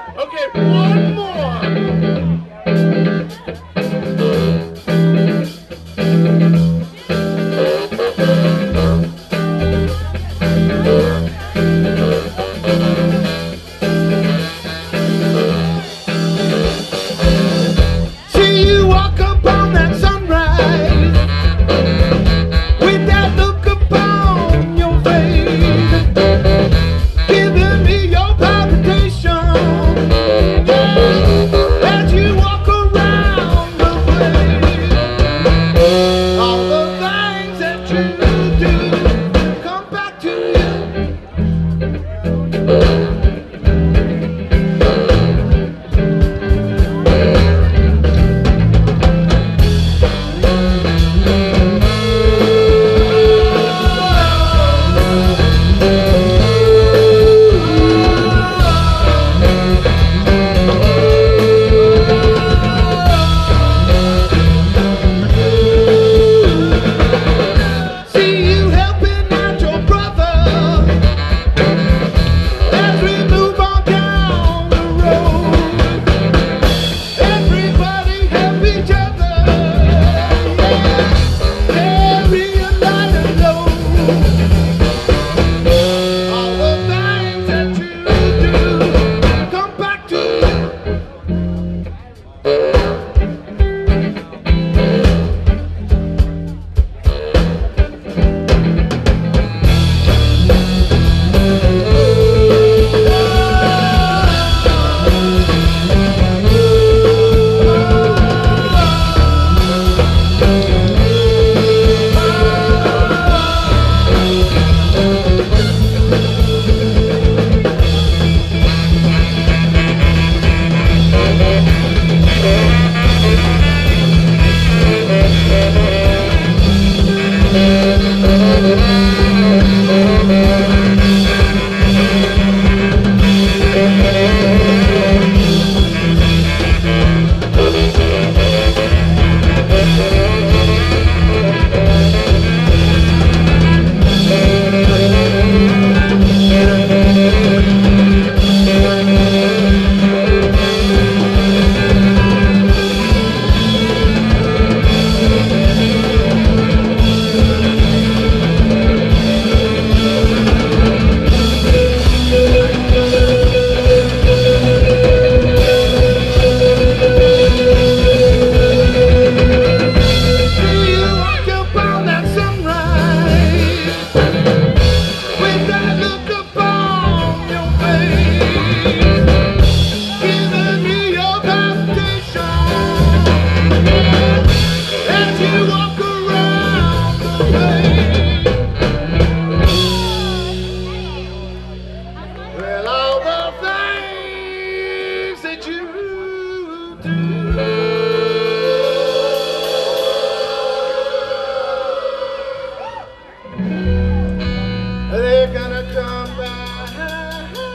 Okay, one more. See you walk upon that sunrise with that look upon your face, giving me your palpitation, yeah, as you walk around the place. All the things that you do come back to you. See you helping out your brother as we move on down the road. Everybody help each other, yeah, carry a lighter load. All the things that you do come back to you. See you walk upon that sunrise with that look upon your face, giving me your palpitation, as you walk around the place. Well, all the things that you do, they're gonna come back.